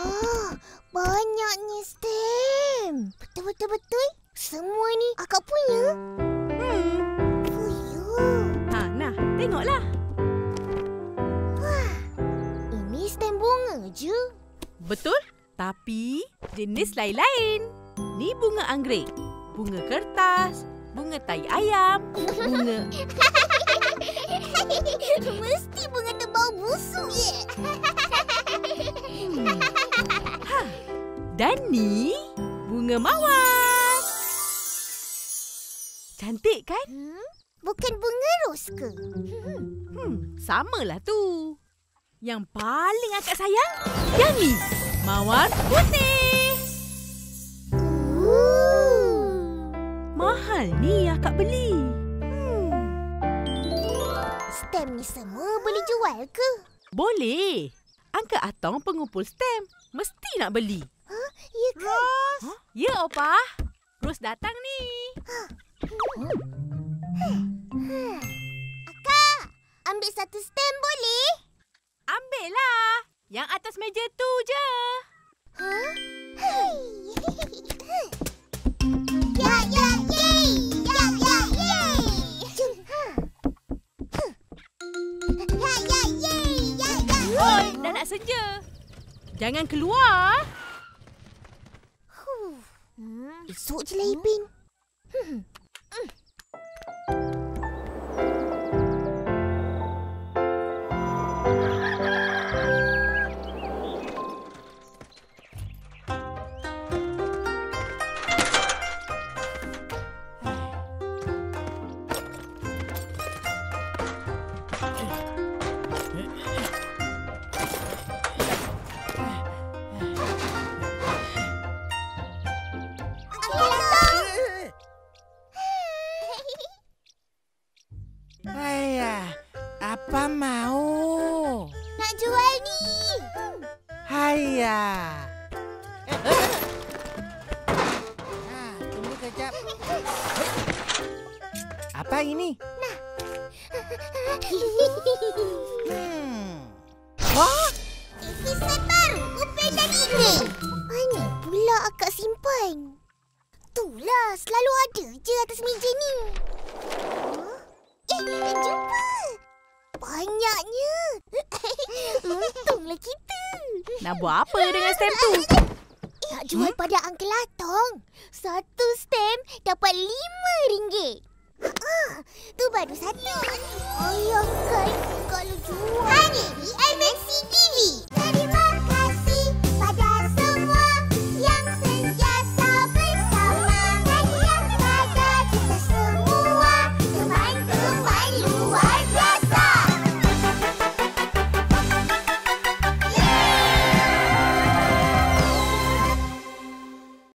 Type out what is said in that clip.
Wah, banyaknya stem. Betul. Semua ni akak punya. Nah, tengoklah. Wah, ini stem bunga je. Betul, tapi jenis lain-lain. Ni bunga anggrek, bunga kertas, bunga tai ayam, bunga... Mesti bunga terbau busuk. Dan ni bunga mawar. Cantik kan? Bukan bunga ros ke? Samalah tu. Yang paling akak sayang, yang ni. Mawar putih. Mahal ni akak beli. Stem ni semua boleh jual ke? Boleh. Angka Atong pengumpul stem. Mesti nak beli. Ya ke? Ros. Ya, Opah. Ros datang ni. Akak, ambil satu stem boleh? Ambillah. Yang atas meja tu je. Ya, yay! Ya, yay! Jom. Ya, yay! Oi, dah nak senja. Jangan keluar. Esok je lah, Ipin. Apa mau? Nak jual ni. Haiya. Tunggu kejap. Apa ini? Wah! Episod baru Upin dan Ipin. Mana pula akak simpan? Itulah, selalu ada je atas meja ni. Jumpa. Banyaknya. Untunglah kita. Nak buat apa dengan stem tu? Nak jual pada Uncle Atong. Satu stem dapat RM5. Tu baru satu. Ayah kan kalau jual. Hari di MNC TV. Dari